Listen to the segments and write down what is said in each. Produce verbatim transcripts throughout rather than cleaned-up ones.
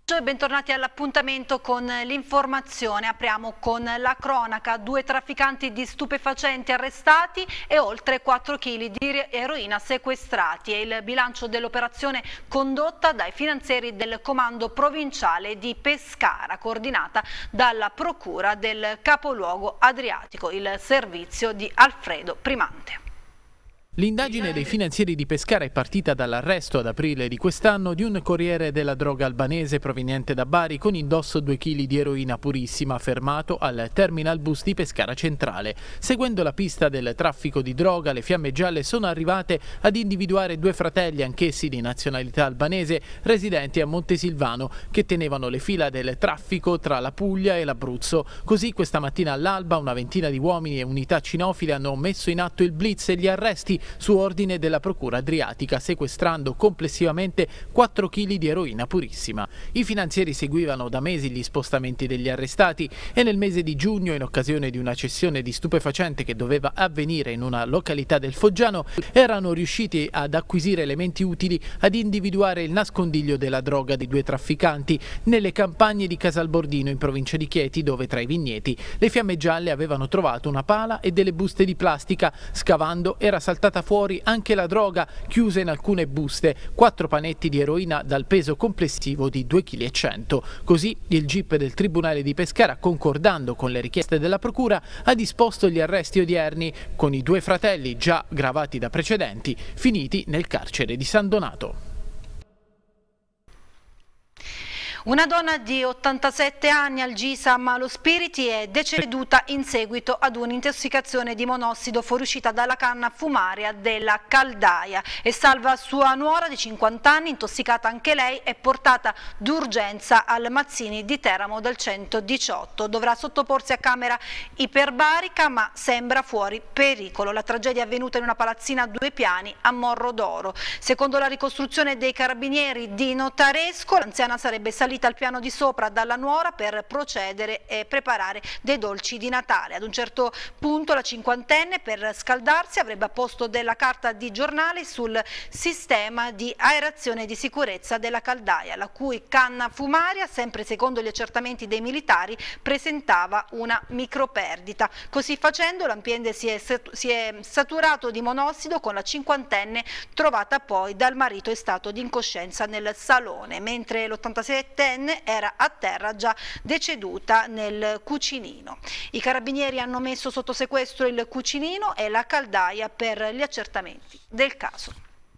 Bentornati all'appuntamento con l'informazione. Apriamo con la cronaca: due trafficanti di stupefacenti arrestati e oltre quattro chili di eroina sequestrati. È il bilancio dell'operazione condotta dai finanzieri del comando provinciale di Pescara, coordinata dalla procura del capoluogo adriatico, il servizio di Alfredo Primante. L'indagine dei finanzieri di Pescara è partita dall'arresto ad aprile di quest'anno di un corriere della droga albanese proveniente da Bari con indosso due chili di eroina purissima, fermato al terminal bus di Pescara Centrale. Seguendo la pista del traffico di droga, le fiamme gialle sono arrivate ad individuare due fratelli, anch'essi di nazionalità albanese, residenti a Montesilvano, che tenevano le fila del traffico tra la Puglia e l'Abruzzo. Così questa mattina all'alba una ventina di uomini e unità cinofile hanno messo in atto il blitz e gli arresti su ordine della procura adriatica, sequestrando complessivamente quattro chili di eroina purissima. I finanzieri seguivano da mesi gli spostamenti degli arrestati e nel mese di giugno, in occasione di una cessione di stupefacente che doveva avvenire in una località del Foggiano, erano riusciti ad acquisire elementi utili ad individuare il nascondiglio della droga dei due trafficanti nelle campagne di Casalbordino, in provincia di Chieti, dove tra i vigneti le fiamme gialle avevano trovato una pala e delle buste di plastica. Scavando era saltata fuori anche la droga, chiusa in alcune buste, quattro panetti di eroina dal peso complessivo di due virgola cento chili. Così il G I P del Tribunale di Pescara, concordando con le richieste della procura, ha disposto gli arresti odierni con i due fratelli, già gravati da precedenti, finiti nel carcere di San Donato. Una donna di ottantasette anni al G I S A Malospiriti è deceduta in seguito ad un'intossicazione di monossido fuoriuscita dalla canna fumaria della caldaia, e salva sua nuora di cinquanta anni, intossicata anche lei, e portata d'urgenza al Mazzini di Teramo del centodiciotto. Dovrà sottoporsi a camera iperbarica, ma sembra fuori pericolo. La tragedia è avvenuta in una palazzina a due piani a Morro d'Oro. Secondo la ricostruzione dei carabinieri di Notaresco, l'anziana sarebbe salita al piano di sopra dalla nuora per procedere e preparare dei dolci di Natale. Ad un certo punto la cinquantenne, per scaldarsi, avrebbe apposto della carta di giornale sul sistema di aerazione e di sicurezza della caldaia, la cui canna fumaria, sempre secondo gli accertamenti dei militari, presentava una microperdita. Così facendo l'ambiente si è, si è saturato di monossido, con la cinquantenne trovata poi dal marito in stato di incoscienza nel salone, mentre l'ottantasette era a terra, già deceduta nel cucinino. I carabinieri hanno messo sotto sequestro il cucinino e la caldaia per gli accertamenti del caso.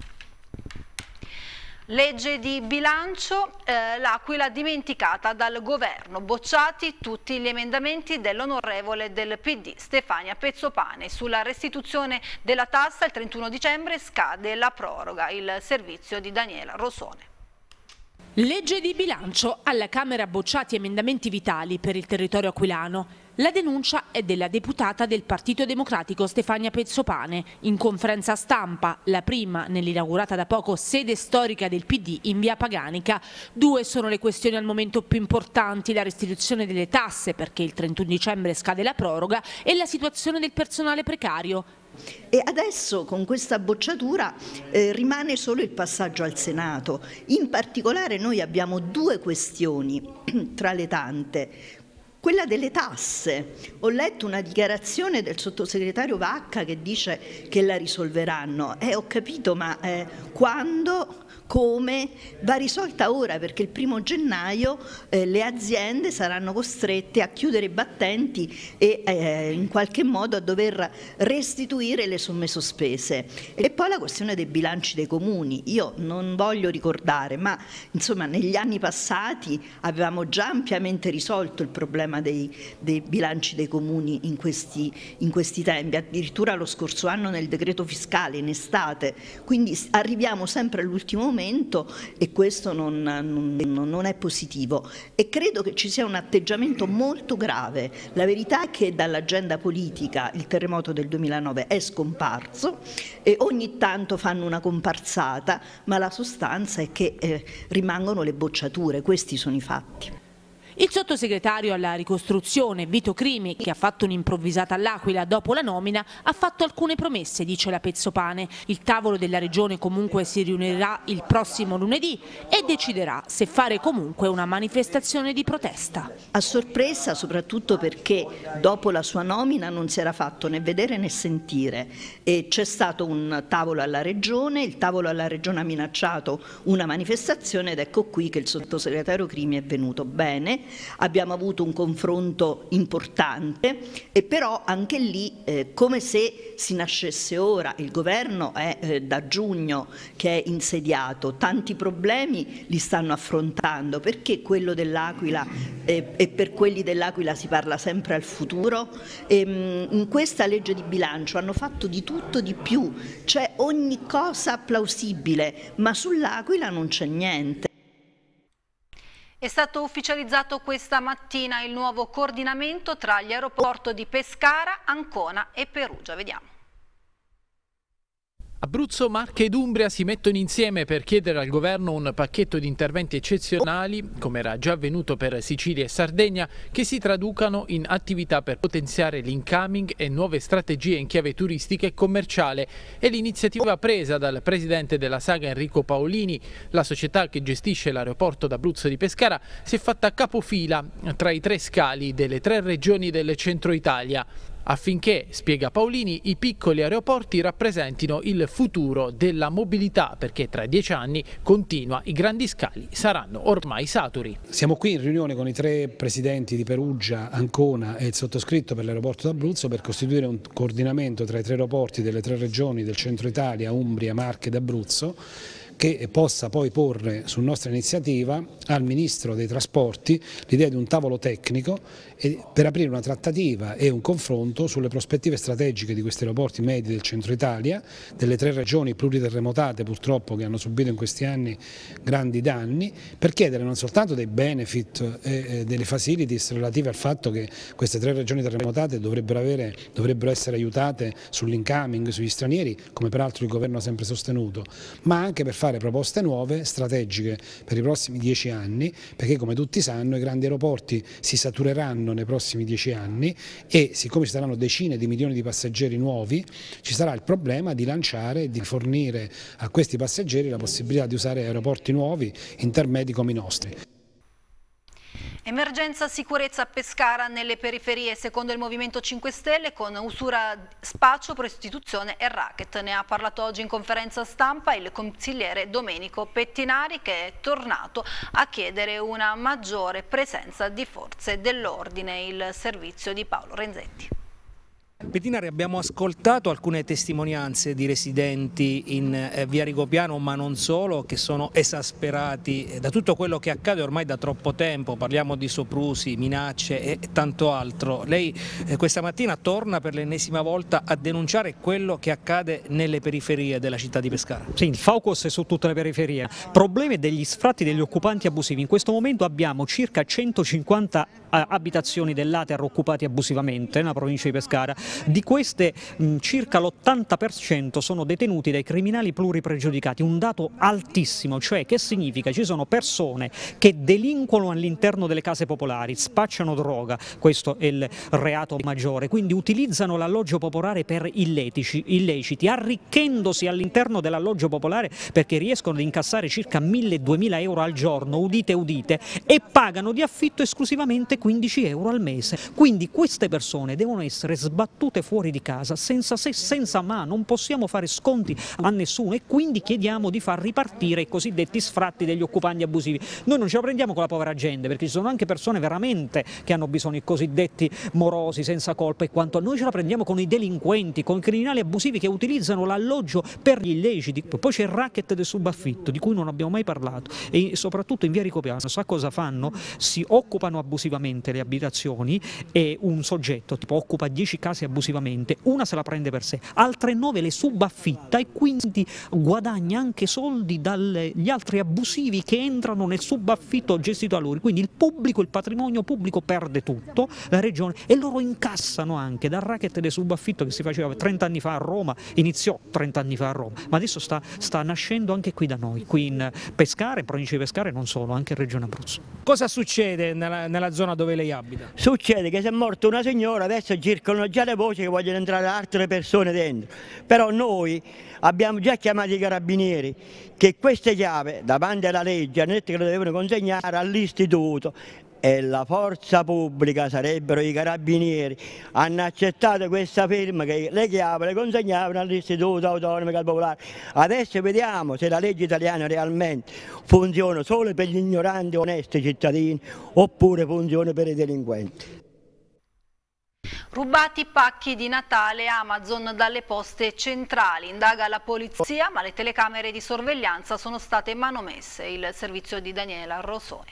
Legge di bilancio, eh, l'Aquila dimenticata dal governo, bocciati tutti gli emendamenti dell'onorevole del P D Stefania Pezzopane. Sulla restituzione della tassa il trentuno dicembre scade la proroga, il servizio di Daniela Rosone. Legge di bilancio, alla Camera bocciati emendamenti vitali per il territorio aquilano. La denuncia è della deputata del Partito Democratico Stefania Pezzopane. In conferenza stampa, la prima nell'inaugurata da poco sede storica del P D in via Paganica. Due sono le questioni al momento più importanti: la restituzione delle tasse, perché il trentuno dicembre scade la proroga, e la situazione del personale precario. E adesso con questa bocciatura eh, rimane solo il passaggio al Senato. In particolare noi abbiamo due questioni tra le tante. Quella delle tasse. Ho letto una dichiarazione del sottosegretario Vacca che dice che la risolveranno. Eh, ho capito, ma eh, quando, come? Va risolta ora, perché il primo gennaio eh, le aziende saranno costrette a chiudere i battenti e eh, in qualche modo a dover restituire le somme sospese. E poi la questione dei bilanci dei comuni. Io non voglio ricordare, ma insomma negli anni passati avevamo già ampiamente risolto il problema Dei, dei bilanci dei comuni in questi, in questi tempi, addirittura lo scorso anno nel decreto fiscale in estate, quindi arriviamo sempre all'ultimo momento e questo non, non, non è positivo, e credo che ci sia un atteggiamento molto grave. La verità è che dall'agenda politica il terremoto del duemilanove è scomparso e ogni tanto fanno una comparsata, ma la sostanza è che eh, rimangono le bocciature, questi sono i fatti. Il sottosegretario alla ricostruzione Vito Crimi, che ha fatto un'improvvisata all'Aquila dopo la nomina, ha fatto alcune promesse, dice la Pezzopane. Il tavolo della regione comunque si riunirà il prossimo lunedì e deciderà se fare comunque una manifestazione di protesta. A sorpresa soprattutto perché dopo la sua nomina non si era fatto né vedere né sentire, e c'è stato un tavolo alla regione, il tavolo alla regione ha minacciato una manifestazione ed ecco qui che il sottosegretario Crimi è venuto bene. Abbiamo avuto un confronto importante e però anche lì eh, come se si nascesse ora. Il governo è eh, da giugno che è insediato, tanti problemi li stanno affrontando, perché quello dell'Aquila eh, e per quelli dell'Aquila si parla sempre al futuro. E, mh, in questa legge di bilancio hanno fatto di tutto di più, c'è ogni cosa plausibile, ma sull'Aquila non c'è niente. È stato ufficializzato questa mattina il nuovo coordinamento tra gli aeroporti di Pescara, Ancona e Perugia. Vediamo. Abruzzo, Marche ed Umbria si mettono insieme per chiedere al governo un pacchetto di interventi eccezionali, come era già avvenuto per Sicilia e Sardegna, che si traducano in attività per potenziare l'incoming e nuove strategie in chiave turistica e commerciale. È l'iniziativa presa dal presidente della Saga Enrico Paolini. La società che gestisce l'aeroporto d'Abruzzo di Pescara si è fatta capofila tra i tre scali delle tre regioni del centro Italia, affinché, spiega Paolini, i piccoli aeroporti rappresentino il futuro della mobilità, perché tra dieci anni, continua, i grandi scali saranno ormai saturi. Siamo qui in riunione con i tre presidenti di Perugia, Ancona e il sottoscritto per l'aeroporto d'Abruzzo per costituire un coordinamento tra i tre aeroporti delle tre regioni del centro Italia, Umbria, Marche ed Abruzzo, che possa poi porre su nostra iniziativa al Ministro dei Trasporti l'idea di un tavolo tecnico per aprire una trattativa e un confronto sulle prospettive strategiche di questi aeroporti medi del centro Italia, delle tre regioni pluriterremotate purtroppo che hanno subito in questi anni grandi danni, per chiedere non soltanto dei benefit e delle facilities relative al fatto che queste tre regioni terremotate dovrebbero, avere, dovrebbero essere aiutate sull'incoming, sugli stranieri, come peraltro il governo ha sempre sostenuto, ma anche per fare proposte nuove, strategiche per i prossimi dieci anni, perché come tutti sanno i grandi aeroporti si satureranno nei prossimi dieci anni e siccome ci saranno decine di milioni di passeggeri nuovi, ci sarà il problema di lanciare e di fornire a questi passeggeri la possibilità di usare aeroporti nuovi, intermedi come i nostri. Emergenza sicurezza a Pescara nelle periferie secondo il Movimento cinque Stelle con usura, spaccio, prostituzione e racket. Ne ha parlato oggi in conferenza stampa il consigliere Domenico Pettinari, che è tornato a chiedere una maggiore presenza di forze dell'ordine. Il servizio di Paolo Renzetti. Pettinari, abbiamo ascoltato alcune testimonianze di residenti in eh, via Rigopiano, ma non solo, che sono esasperati eh, da tutto quello che accade ormai da troppo tempo. Parliamo di soprusi, minacce e tanto altro. Lei eh, questa mattina torna per l'ennesima volta a denunciare quello che accade nelle periferie della città di Pescara. Sì, il focus è su tutte le periferie. Problemi degli sfratti degli occupanti abusivi. In questo momento abbiamo circa centocinquanta abitazioni dell'A T E R occupate abusivamente nella provincia di Pescara. Di queste mh, circa l'ottanta per cento sono detenuti dai criminali pluripregiudicati, un dato altissimo, cioè che significa ci sono persone che delinquono all'interno delle case popolari, spacciano droga, questo è il reato maggiore, quindi utilizzano l'alloggio popolare per illetici, illeciti, arricchendosi all'interno dell'alloggio popolare perché riescono ad incassare circa mille duemila euro al giorno, udite udite, e pagano di affitto esclusivamente quindici euro al mese. Quindi queste persone devono essere sbattute fuori di casa senza se, senza ma, non possiamo fare sconti a nessuno e quindi chiediamo di far ripartire i cosiddetti sfratti degli occupanti abusivi. Noi non ce la prendiamo con la povera gente, perché ci sono anche persone veramente che hanno bisogno, i cosiddetti morosi senza colpa e quanto. Noi ce la prendiamo con i delinquenti, con i criminali abusivi che utilizzano l'alloggio per gli illeciti. Poi c'è il racket del subaffitto di cui non abbiamo mai parlato e soprattutto in via Ricopiano sa cosa fanno? Si occupano abusivamente le abitazioni e un soggetto tipo occupa dieci case abusivamente, una se la prende per sé, altre nove le subaffitta e quindi guadagna anche soldi dagli altri abusivi che entrano nel subaffitto gestito da loro. Quindi il pubblico, il patrimonio pubblico perde tutto, la regione, e loro incassano anche dal racket del subaffitto che si faceva trenta anni fa a Roma, iniziò trenta anni fa a Roma, ma adesso sta, sta nascendo anche qui da noi, qui in Pescara, in provincia di Pescara e non solo, anche in Regione Abruzzo. Cosa succede nella, nella zona dove lei abita? Succede che se è morta una signora adesso circolano già le voci che vogliono entrare altre persone dentro, però noi abbiamo già chiamato i carabinieri che queste chiavi davanti alla legge hanno detto che le devono consegnare all'istituto e la forza pubblica, sarebbero i carabinieri, hanno accettato questa firma che le chiavi le consegnavano all'Istituto Autonomico Popolare. Adesso vediamo se la legge italiana realmente funziona solo per gli ignoranti onesti cittadini oppure funziona per i delinquenti. Rubati pacchi di Natale Amazon dalle poste centrali, indaga la polizia, ma le telecamere di sorveglianza sono state manomesse. Il servizio di Daniela Rosone.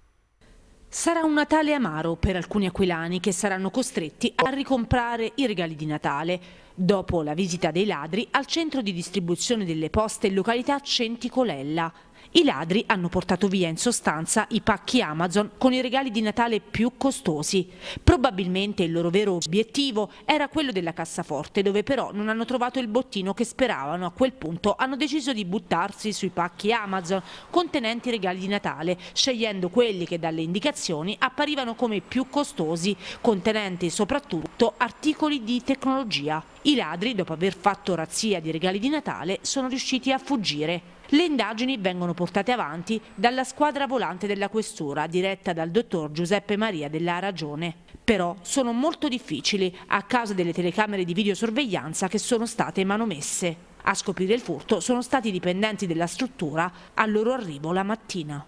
Sarà un Natale amaro per alcuni aquilani che saranno costretti a ricomprare i regali di Natale dopo la visita dei ladri al centro di distribuzione delle poste in località Centicolella. I ladri hanno portato via in sostanza i pacchi Amazon con i regali di Natale più costosi. Probabilmente il loro vero obiettivo era quello della cassaforte, dove però non hanno trovato il bottino che speravano. A quel punto hanno deciso di buttarsi sui pacchi Amazon contenenti i regali di Natale, scegliendo quelli che dalle indicazioni apparivano come più costosi, contenenti soprattutto articoli di tecnologia. I ladri, dopo aver fatto razzia di regali di Natale, sono riusciti a fuggire. Le indagini vengono portate avanti dalla squadra volante della questura, diretta dal dottor Giuseppe Maria della Ragione. Però sono molto difficili a causa delle telecamere di videosorveglianza che sono state manomesse. A scoprire il furto sono stati i dipendenti della struttura al loro arrivo la mattina.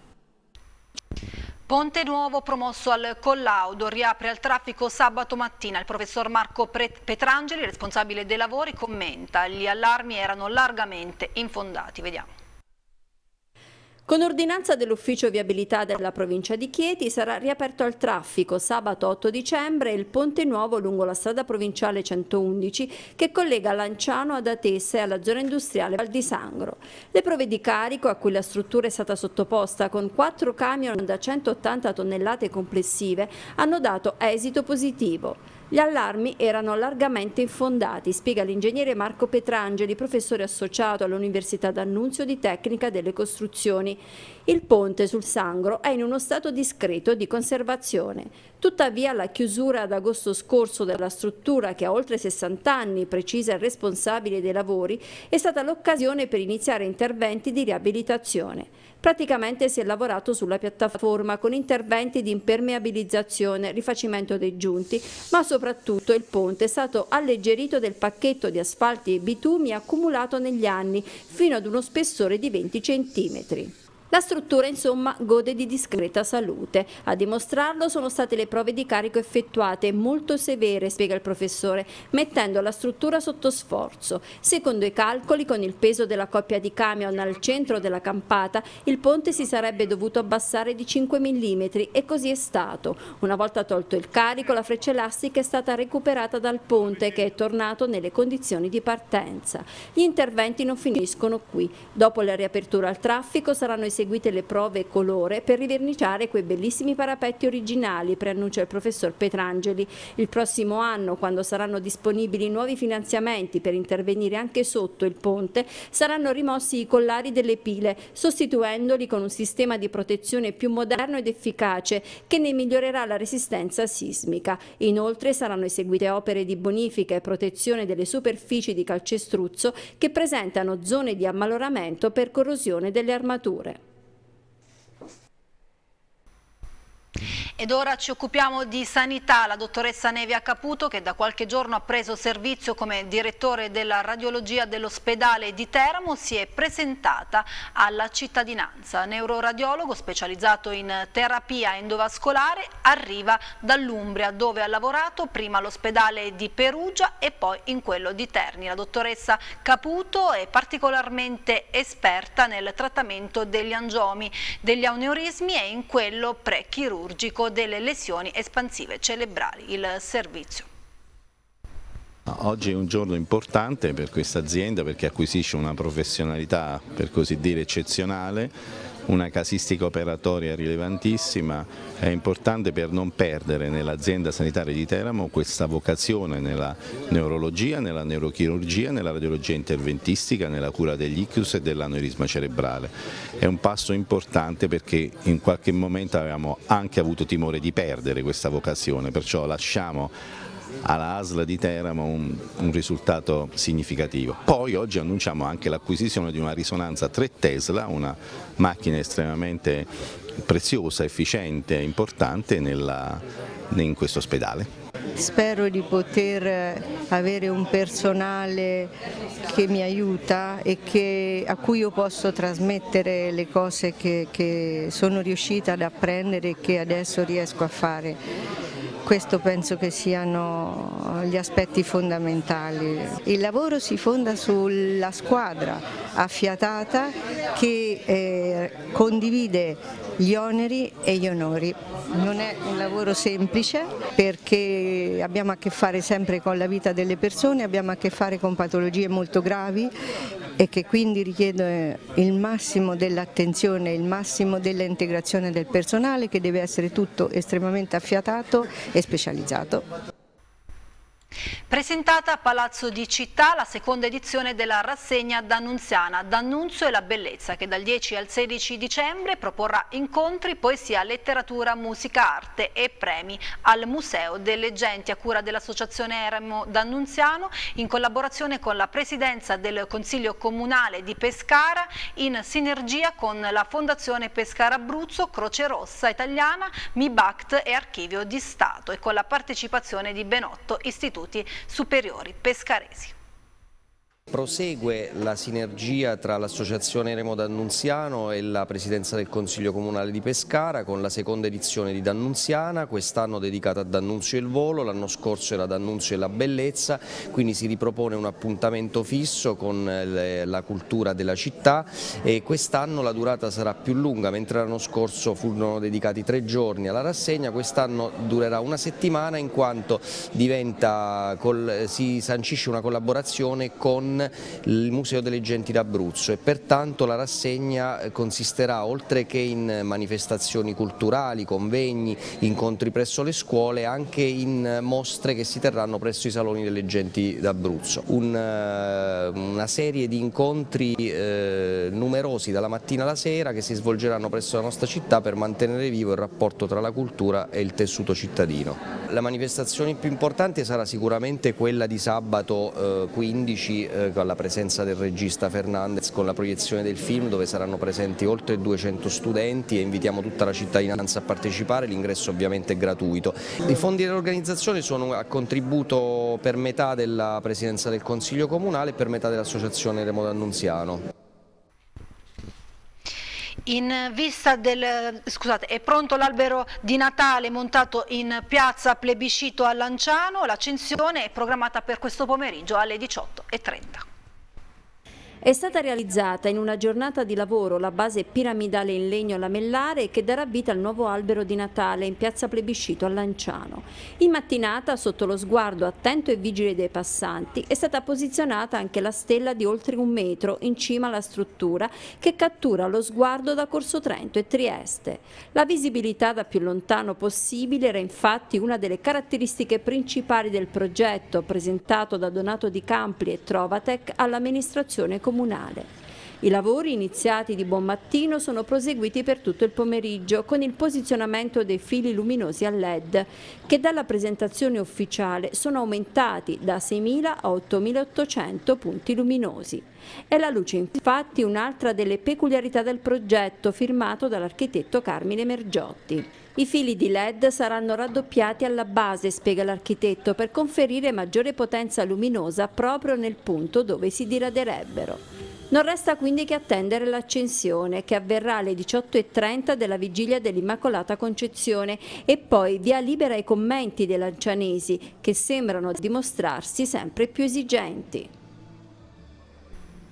Ponte nuovo promosso al collaudo, riapre al traffico sabato mattina. Il professor Marco Petrangeli, responsabile dei lavori, commenta: gli allarmi erano largamente infondati. Vediamo. Con ordinanza dell'Ufficio Viabilità della provincia di Chieti sarà riaperto al traffico sabato otto dicembre il ponte nuovo lungo la strada provinciale centoundici che collega Lanciano ad Atessa e alla zona industriale Val di Sangro. Le prove di carico a cui la struttura è stata sottoposta con quattro camion da centottanta tonnellate complessive hanno dato esito positivo. Gli allarmi erano largamente infondati, spiega l'ingegnere Marco Petrangeli, professore associato all'Università d'Annunzio di Tecnica delle Costruzioni. Il ponte sul Sangro è in uno stato discreto di conservazione. Tuttavia la chiusura ad agosto scorso della struttura, che ha oltre sessanta anni, precisa il responsabile dei lavori, è stata l'occasione per iniziare interventi di riabilitazione. Praticamente si è lavorato sulla piattaforma con interventi di impermeabilizzazione, rifacimento dei giunti, ma soprattutto il ponte è stato alleggerito del pacchetto di asfalti e bitumi accumulato negli anni fino ad uno spessore di venti centimetri. La struttura, insomma, gode di discreta salute. A dimostrarlo sono state le prove di carico effettuate, molto severe, spiega il professore, mettendo la struttura sotto sforzo. Secondo i calcoli, con il peso della coppia di camion al centro della campata, il ponte si sarebbe dovuto abbassare di cinque millimetri e così è stato. Una volta tolto il carico, la freccia elastica è stata recuperata dal ponte, che è tornato nelle condizioni di partenza. Gli interventi non finiscono qui. Dopo la riapertura al traffico saranno eseguiti seguite le prove colore per riverniciare quei bellissimi parapetti originali, preannuncia il professor Petrangeli. Il prossimo anno, quando saranno disponibili nuovi finanziamenti per intervenire anche sotto il ponte, saranno rimossi i collari delle pile, sostituendoli con un sistema di protezione più moderno ed efficace che ne migliorerà la resistenza sismica. Inoltre saranno eseguite opere di bonifica e protezione delle superfici di calcestruzzo che presentano zone di ammaloramento per corrosione delle armature. Ed ora ci occupiamo di sanità. La dottoressa Nevia Caputo, che da qualche giorno ha preso servizio come direttore della radiologia dell'ospedale di Teramo, si è presentata alla cittadinanza. Neuroradiologo specializzato in terapia endovascolare, arriva dall'Umbria, dove ha lavorato prima all'ospedale di Perugia e poi in quello di Terni. La dottoressa Caputo è particolarmente esperta nel trattamento degli angiomi, degli aneurismi e in quello prechirurgico delle lesioni espansive cerebrali. Il servizio. Oggi è un giorno importante per questa azienda perché acquisisce una professionalità, per così dire, eccezionale, una casistica operatoria rilevantissima. È importante per non perdere nell'azienda sanitaria di Teramo questa vocazione nella neurologia, nella neurochirurgia, nella radiologia interventistica, nella cura degli ictus e dell'aneurisma cerebrale. È un passo importante perché in qualche momento avevamo anche avuto timore di perdere questa vocazione, perciò lasciamo alla A S L di Teramo un, un risultato significativo. Poi oggi annunciamo anche l'acquisizione di una risonanza tre Tesla, una macchina estremamente preziosa, efficiente e importante nella, in questo ospedale. Spero di poter avere un personale che mi aiuta e che, a cui io posso trasmettere le cose che, che sono riuscita ad apprendere e che adesso riesco a fare. Questo penso che siano gli aspetti fondamentali. Il lavoro si fonda sulla squadra affiatata che eh, condivide gli oneri e gli onori. Non è un lavoro semplice perché abbiamo a che fare sempre con la vita delle persone, abbiamo a che fare con patologie molto gravi e che quindi richiedono il massimo dell'attenzione, il massimo dell'integrazione del personale, che deve essere tutto estremamente affiatato e specializzato. Presentata a Palazzo di Città la seconda edizione della rassegna D'Annunziana, D'Annunzio e la Bellezza, che dal dieci al sedici dicembre proporrà incontri, poesia, letteratura, musica, arte e premi al Museo delle Genti a cura dell'Associazione Eremo D'Annunziano in collaborazione con la Presidenza del Consiglio Comunale di Pescara in sinergia con la Fondazione Pescara Abruzzo, Croce Rossa Italiana, MIBACT e Archivio di Stato e con la partecipazione di ben otto istituti superiori pescaresi. Prosegue la sinergia tra l'Associazione Eremo D'Annunziano e la Presidenza del Consiglio Comunale di Pescara con la seconda edizione di D'Annunziana, quest'anno dedicata a D'Annunzio e il volo, l'anno scorso era D'Annunzio e la bellezza, quindi si ripropone un appuntamento fisso con la cultura della città e quest'anno la durata sarà più lunga, mentre l'anno scorso furono dedicati tre giorni alla rassegna, quest'anno durerà una settimana in quanto diventa, si sancisce una collaborazione con il Museo delle Genti d'Abruzzo e pertanto la rassegna consisterà, oltre che in manifestazioni culturali, convegni, incontri presso le scuole, anche in mostre che si terranno presso i saloni delle Genti d'Abruzzo. Un, una serie di incontri eh, numerosi dalla mattina alla sera che si svolgeranno presso la nostra città per mantenere vivo il rapporto tra la cultura e il tessuto cittadino. La manifestazione più importante sarà sicuramente quella di sabato eh, quindici eh, con la presenza del regista Fernandez, con la proiezione del film dove saranno presenti oltre duecento studenti e invitiamo tutta la cittadinanza a partecipare, l'ingresso ovviamente è gratuito. I fondi dell'organizzazione sono a contributo per metà della Presidenza del Consiglio Comunale e per metà dell'Associazione Eremo D'Annunziano. In vista del, scusate, è pronto l'albero di Natale montato in piazza Plebiscito a Lanciano, l'accensione è programmata per questo pomeriggio alle diciotto e trenta. È stata realizzata in una giornata di lavoro la base piramidale in legno lamellare che darà vita al nuovo albero di Natale in piazza Plebiscito a Lanciano. In mattinata, sotto lo sguardo attento e vigile dei passanti, è stata posizionata anche la stella di oltre un metro in cima alla struttura che cattura lo sguardo da Corso Trento e Trieste. La visibilità da più lontano possibile era infatti una delle caratteristiche principali del progetto presentato da Donato Di Campli e Trovatec all'amministrazione comunale. I lavori iniziati di buon mattino sono proseguiti per tutto il pomeriggio con il posizionamento dei fili luminosi a L E D che dalla presentazione ufficiale sono aumentati da seimila a ottomilaottocento punti luminosi. È la luce infatti un'altra delle peculiarità del progetto firmato dall'architetto Carmine Mergiotti. I fili di L E D saranno raddoppiati alla base, spiega l'architetto, per conferire maggiore potenza luminosa proprio nel punto dove si diraderebbero. Non resta quindi che attendere l'accensione, che avverrà alle diciotto e trenta della vigilia dell'Immacolata Concezione e poi via libera ai commenti dei lancianesi, che sembrano dimostrarsi sempre più esigenti.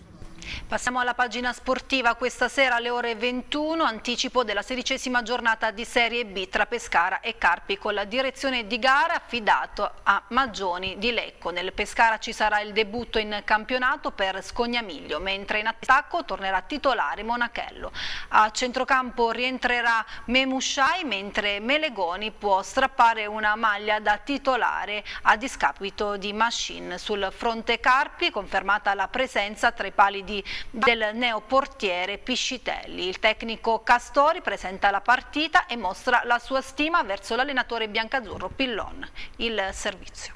Passiamo alla pagina sportiva. Questa sera alle ore ventuno, anticipo della sedicesima giornata di Serie B tra Pescara e Carpi con la direzione di gara affidato a Maggioni di Lecco. Nel Pescara ci sarà il debutto in campionato per Scognamiglio, mentre in attacco tornerà titolare Monachello. A centrocampo rientrerà Memushai, mentre Melegoni può strappare una maglia da titolare a discapito di Machine. Sul fronte Carpi confermata la presenza tra i pali di del neoportiere Piscitelli. Il tecnico Castori presenta la partita e mostra la sua stima verso l'allenatore biancazzurro Pillon. Il servizio.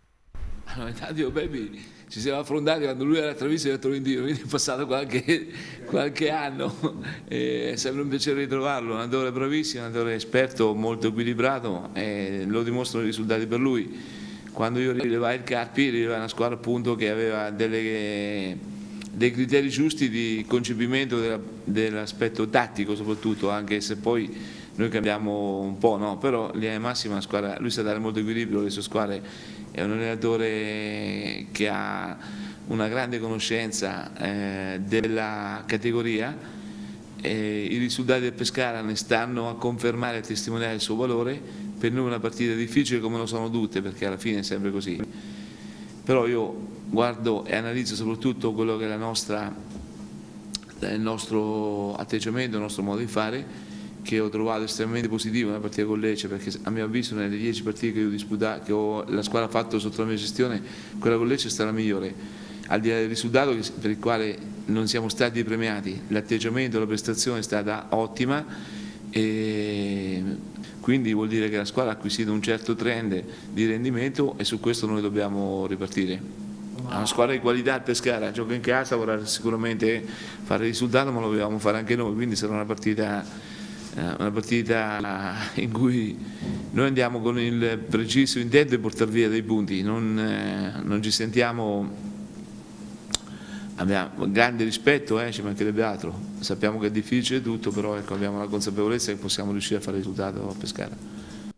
Addio baby, ci siamo affrontati quando lui era traviso e era Torindino, quindi è passato qualche, qualche anno, è sempre un piacere ritrovarlo, un allenatore bravissimo, un allenatore esperto, molto equilibrato, e lo dimostrano i risultati per lui. Quando io rilevai il Carpi, rilevai una squadra appunto che aveva delle dei criteri giusti di concepimento dell'aspetto tattico soprattutto, anche se poi noi cambiamo un po', no? Però linea di massima una squadra, lui sa dare molto equilibrio alle sue squadre, è un allenatore che ha una grande conoscenza eh, della categoria, e i risultati del Pescara ne stanno a confermare e a testimoniare il suo valore. Per noi è una partita difficile come lo sono tutte, perché alla fine è sempre così, però io guardo e analizzo soprattutto quello che è la nostra, il nostro atteggiamento, il nostro modo di fare, che ho trovato estremamente positivo nella partita con Lecce, perché a mio avviso nelle dieci partite che, io disputa, che ho, la squadra ha fatto sotto la mia gestione, quella con Lecce è stata la migliore, al di là del risultato per il quale non siamo stati premiati, l'atteggiamento, la prestazione è stata ottima, e quindi vuol dire che la squadra ha acquisito un certo trend di rendimento, e su questo noi dobbiamo ripartire. Ha una squadra di qualità il Pescara, gioca in casa, vorrà sicuramente fare il risultato, ma lo dobbiamo fare anche noi, quindi sarà una partita, una partita in cui noi andiamo con il preciso intento di portare via dei punti, non, non ci sentiamo, abbiamo grande rispetto, eh, ci mancherebbe altro, sappiamo che è difficile tutto, però ecco, abbiamo la consapevolezza che possiamo riuscire a fare il risultato a Pescara.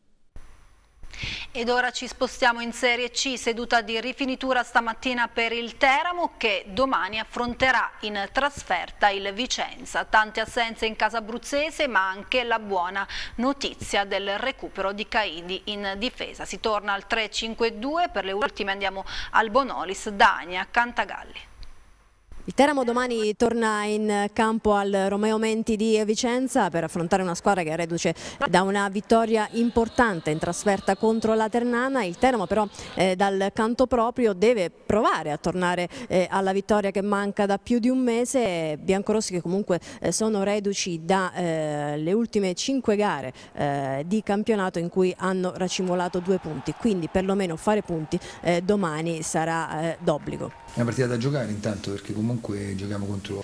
Ed ora ci spostiamo in Serie C, seduta di rifinitura stamattina per il Teramo, che domani affronterà in trasferta il Vicenza. Tante assenze in casa abruzzese, ma anche la buona notizia del recupero di Caidi in difesa. Si torna al tre cinque due, per le ultime andiamo al Bonolis, Dania, Cantagalli. Il Teramo domani torna in campo al Romeo Menti di Vicenza per affrontare una squadra che è reduce da una vittoria importante in trasferta contro la Ternana. Il Teramo però eh, dal canto proprio deve provare a tornare eh, alla vittoria che manca da più di un mese. Biancorossi che comunque eh, sono reduci dalle eh, ultime cinque gare eh, di campionato in cui hanno racimolato due punti, quindi perlomeno fare punti eh, domani sarà eh, d'obbligo. È una partita da giocare intanto, perché comunque giochiamo contro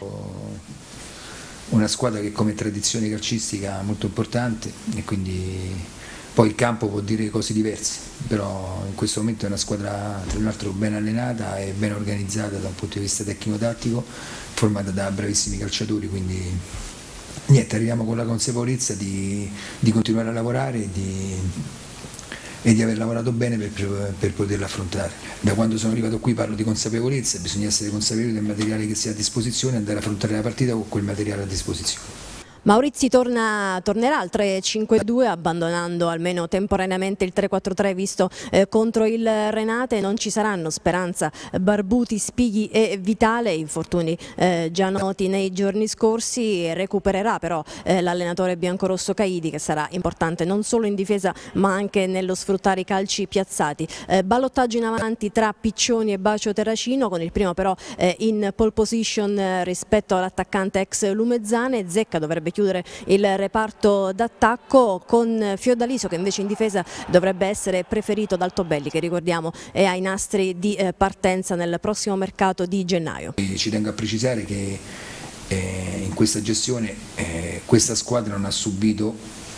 una squadra che come tradizione calcistica molto importante, e quindi poi il campo può dire cose diverse, però in questo momento è una squadra tra l'altro ben allenata e ben organizzata da un punto di vista tecnico-tattico, formata da bravissimi calciatori, quindi niente, arriviamo con la consapevolezza di, di continuare a lavorare e di, e di aver lavorato bene per, per poterla affrontare. Da quando sono arrivato qui parlo di consapevolezza, bisogna essere consapevoli del materiale che si ha a disposizione e andare a affrontare la partita con quel materiale a disposizione. Maurizi torna, tornerà al tre cinque due, abbandonando almeno temporaneamente il tre quattro tre visto eh, contro il Renate. Non ci saranno Speranza, Barbuti, Spighi e Vitale, infortuni eh, già noti nei giorni scorsi. Recupererà però eh, l'allenatore biancorosso Caidi, che sarà importante non solo in difesa ma anche nello sfruttare i calci piazzati. Eh, ballottaggio in avanti tra Piccioni e Bacio Terracino, con il primo però eh, in pole position eh, rispetto all'attaccante ex Lumezzane. Zecca dovrebbe chiudere il reparto d'attacco, con Fiordaliso che invece in difesa dovrebbe essere preferito dal Tobelli, che ricordiamo è ai nastri di partenza nel prossimo mercato di gennaio. Ci tengo a precisare che eh, in questa gestione eh, questa squadra non ha subito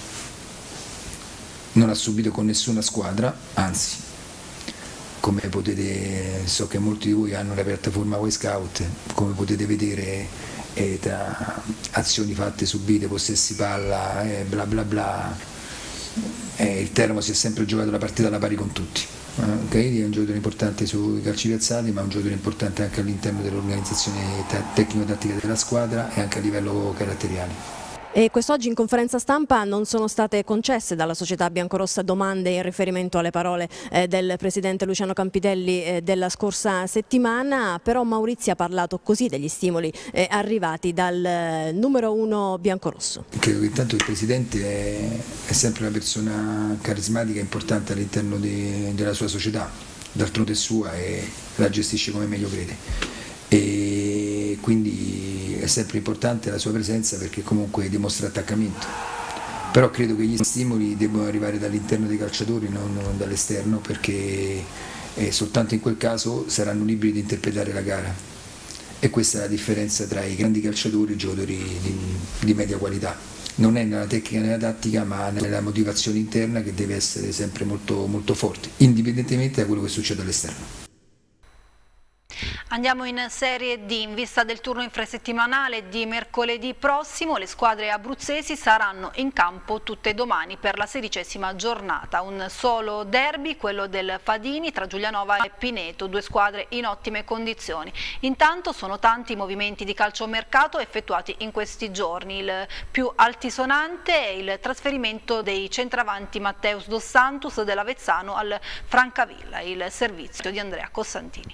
non ha subito con nessuna squadra, anzi, come potete, so che molti di voi hanno la piattaforma Way Scout, come potete vedere e da azioni fatte, subite, possessi palla, eh, bla bla bla, eh, il Teramo si è sempre giocato la partita alla pari con tutti, Caidi è un giocatore importante sui calci piazzati, ma è un giocatore importante anche all'interno dell'organizzazione tecnico-tattica della squadra e anche a livello caratteriale. E quest'oggi in conferenza stampa non sono state concesse dalla società biancorossa domande in riferimento alle parole eh, del presidente Luciano Campitelli eh, della scorsa settimana, però Maurizio ha parlato così degli stimoli eh, arrivati dal eh, numero uno biancorosso. Credo che intanto il presidente è, è sempre una persona carismatica e importante all'interno de, della sua società, d'altronde è sua e la gestisce come meglio crede. E quindi è sempre importante la sua presenza perché comunque dimostra attaccamento, però credo che gli stimoli debbano arrivare dall'interno dei calciatori, non, non dall'esterno, perché eh, soltanto in quel caso saranno liberi di interpretare la gara, e questa è la differenza tra i grandi calciatori e i giocatori di, di media qualità. Non è nella tecnica e nella tattica, ma nella motivazione interna, che deve essere sempre molto, molto forte, indipendentemente da quello che succede all'esterno. Andiamo in Serie D. In vista del turno infrasettimanale di mercoledì prossimo, le squadre abruzzesi saranno in campo tutte domani per la sedicesima giornata. Un solo derby, quello del Fadini, tra Giulianova e Pineto, due squadre in ottime condizioni. Intanto sono tanti i movimenti di calciomercato effettuati in questi giorni. Il più altisonante è il trasferimento dei centravanti Matteus Dos Santos dell'Avezzano al Francavilla, il servizio di Andrea Costantini.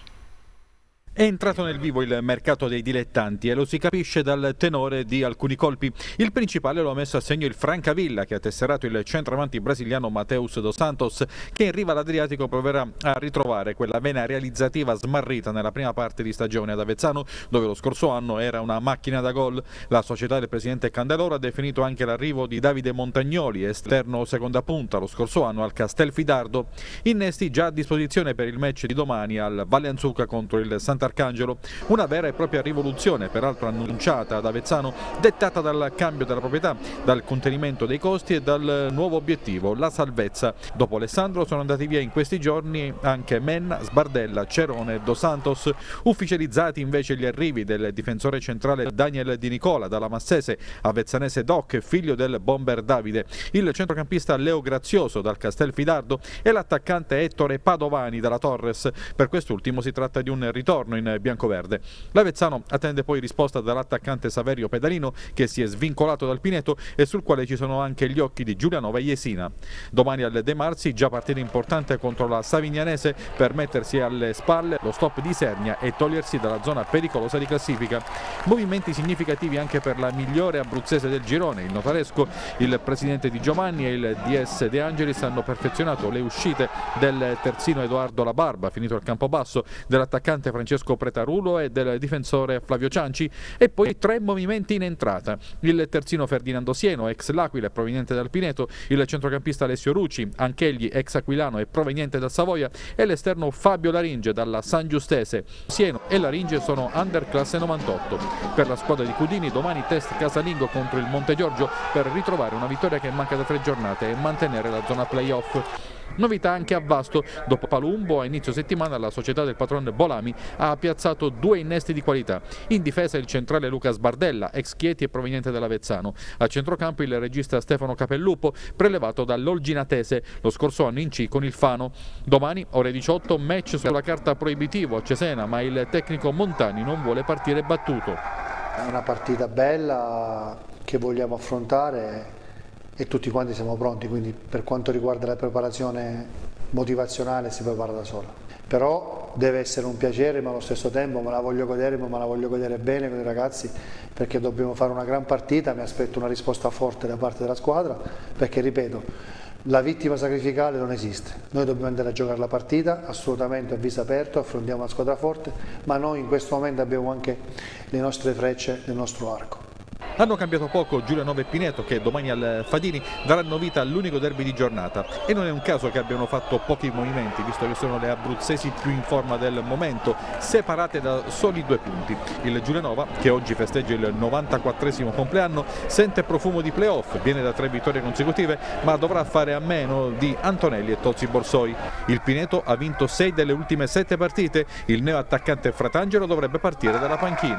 È entrato nel vivo il mercato dei dilettanti e lo si capisce dal tenore di alcuni colpi. Il principale lo ha messo a segno il Francavilla, che ha tesserato il centravanti brasiliano Matteus Dos Santos, che in riva all'Adriatico proverà a ritrovare quella vena realizzativa smarrita nella prima parte di stagione ad Avezzano, dove lo scorso anno era una macchina da gol. La società del presidente Candeloro ha definito anche l'arrivo di Davide Montagnoli, esterno seconda punta lo scorso anno al Castelfidardo. Innesti già a disposizione per il match di domani al Valle Anzuca contro il Santa Arcangelo, una vera e propria rivoluzione, peraltro annunciata ad Avezzano, dettata dal cambio della proprietà, dal contenimento dei costi e dal nuovo obiettivo, la salvezza. Dopo Alessandro sono andati via in questi giorni anche Menna, Sbardella, Cerone e Dos Santos, ufficializzati invece gli arrivi del difensore centrale Daniel Di Nicola dalla Massese, avezzanese Doc, figlio del bomber Davide, il centrocampista Leo Grazioso dal Castelfidardo e l'attaccante Ettore Padovani dalla Torres. Per quest'ultimo si tratta di un ritorno in biancoverde. L'Avezzano attende poi risposta dall'attaccante Saverio Pedalino, che si è svincolato dal Pineto e sul quale ci sono anche gli occhi di Giulianova e Jesina. Domani al De Marsi già partita importante contro la Savignanese per mettersi alle spalle lo stop di Sernia e togliersi dalla zona pericolosa di classifica. Movimenti significativi anche per la migliore abruzzese del girone, il Notaresco. Il presidente Di Giovanni e il D S De Angelis hanno perfezionato le uscite del terzino Edoardo La Barba, finito il campobasso, dell'attaccante Francesco Pretarulo e del difensore Flavio Cianci, e poi tre movimenti in entrata: il terzino Ferdinando Sieno, ex L'Aquila e proveniente dal Pineto, il centrocampista Alessio Rucci, anch'egli ex aquilano e proveniente dal Savoia, e l'esterno Fabio Laringe dalla San Giustese. Sieno e Laringe sono under classe novantotto. Per la squadra di Cudini domani test casalingo contro il Montegiorgio per ritrovare una vittoria che manca da tre giornate e mantenere la zona playoff. Novità anche a Vasto: dopo Palumbo a inizio settimana la società del patron Bolami ha piazzato due innesti di qualità. In difesa il centrale Luca Sbardella, ex Chieti e proveniente dall'Avezzano. A centrocampo il regista Stefano Capellupo, prelevato dall'Olginatese lo scorso anno in C con il Fano. Domani ore diciotto match sulla carta proibitivo a Cesena, ma il tecnico Montani non vuole partire battuto. È una partita bella che vogliamo affrontare e tutti quanti siamo pronti, quindi per quanto riguarda la preparazione motivazionale si prepara da sola. Però deve essere un piacere, ma allo stesso tempo me la voglio godere, ma me la voglio godere bene con i ragazzi, perché dobbiamo fare una gran partita. Mi aspetto una risposta forte da parte della squadra, perché ripeto, la vittima sacrificale non esiste. Noi dobbiamo andare a giocare la partita assolutamente a viso aperto, affrontiamo una squadra forte, ma noi in questo momento abbiamo anche le nostre frecce nel nostro arco. Hanno cambiato poco Giulianova e Pineto, che domani al Fadini daranno vita all'unico derby di giornata, e non è un caso che abbiano fatto pochi movimenti, visto che sono le abruzzesi più in forma del momento, separate da soli due punti. Il Giulianova, che oggi festeggia il novantaquattresimo compleanno, sente profumo di playoff, viene da tre vittorie consecutive, ma dovrà fare a meno di Antonelli e Tozzi Borsoi. Il Pineto ha vinto sei delle ultime sette partite, il neo attaccante Fratangelo dovrebbe partire dalla panchina.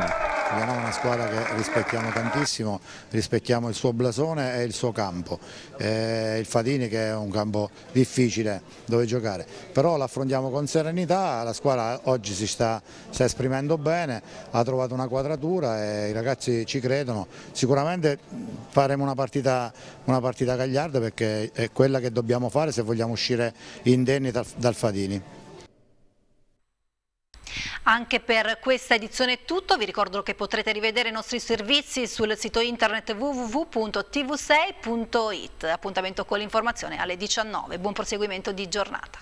Giulianova è una squadra che rispettiamo tantissimo, rispettiamo il suo blasone e il suo campo, eh, il Fadini che è un campo difficile dove giocare, però l'affrontiamo con serenità, la squadra oggi si sta, sta esprimendo bene, ha trovato una quadratura e i ragazzi ci credono, sicuramente faremo una partita, una partita gagliarda perché è quella che dobbiamo fare se vogliamo uscire indenni dal, dal Fadini. Anche per questa edizione è tutto, vi ricordo che potrete rivedere i nostri servizi sul sito internet w w w punto t v sei punto it. Appuntamento con l'informazione alle diciannove, buon proseguimento di giornata.